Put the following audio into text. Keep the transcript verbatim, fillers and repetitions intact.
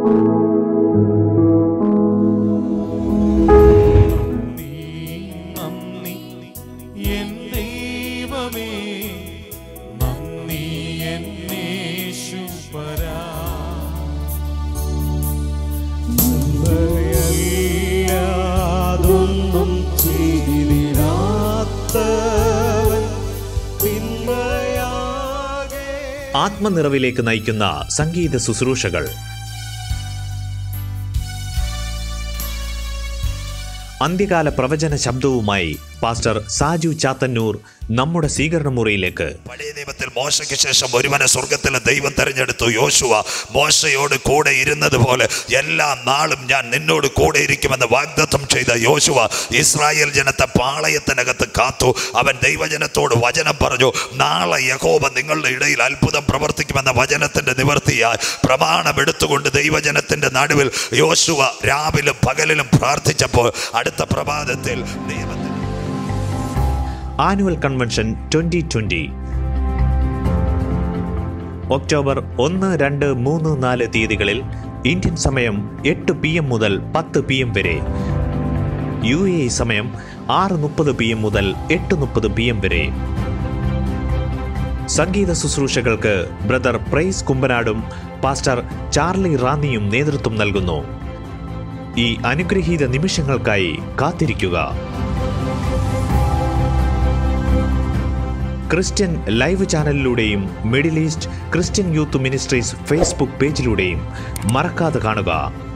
ആത്മനിറവിലേക്ക് നയിക്കുന്ന സംഗീത ശുശ്രൂഷകൾ. അന്ത്യകാല പ്രവചന ശബ്ദവുമായി പാസ്റ്റർ സാജു ചാത്തന്നൂർ നമ്മുടെ സ്വീകരണ മുറിയിലേക്ക്. പഴയ നിയമത്തിൽ മോശയ്ക്ക് ശേഷം ഒരുവനെ സ്വർഗത്തിലെ ദൈവം തെരഞ്ഞെടുത്തു. യോശുവ മോശയോട് കൂടെ ഇരുന്നത് പോലെ എല്ലാ നാളും ഞാൻ നിന്നോട് കൂടെ ഇരിക്കുമെന്ന് വാഗ്ദത്തം ചെയ്ത യോശുവ ഇസ്രായേൽ ജനത്തെ പാളയത്തിനകത്ത് കാത്തു. അവൻ ദൈവജനത്തോട് വചനം പറഞ്ഞു, നാളെ യഹോവ നിങ്ങളുടെ ഇടയിൽ അത്ഭുതം പ്രവർത്തിക്കുമെന്ന വചനത്തിന്റെ നിവർത്തിയായി പ്രമാണം എടുത്തുകൊണ്ട് ദൈവജനത്തിന്റെ നടുവിൽ യോശുവ രാവിലും പകലിലും പ്രാർത്ഥിച്ചപ്പോൾ അടുത്ത പ്രഭാതത്തിൽ നിയമത്തിൽ annual convention twenty twenty October ഒന്ന് രണ്ട് മൂന്ന് നാല് തീയതികളിൽ ഇന്ത്യൻ സമയം എട്ട് പി എം മുതൽ പത്ത് പി എം വരെ, യു എ ഇ സമയം ആറ് മുപ്പത് പി എം മുതൽ എട്ട് മുപ്പത് പി എം വരെ. സംഗീത ശുശ്രൂഷകൾക്ക് ബ്രദർ പ്രൈസ് കുമ്പനാടും പാസ്റ്റർ ചാർലി റാന്നിയും നേതൃത്വം നൽകുന്നു. ഈ അനുഗ്രഹീത നിമിഷങ്ങൾക്കായി കാത്തിരിക്കുക. ക്രിസ്ത്യൻ ലൈവ് ചാനലിലൂടെയും middle east Christian youth ministries Facebook പേജിലൂടെയും മറക്കാതെ കാണുക.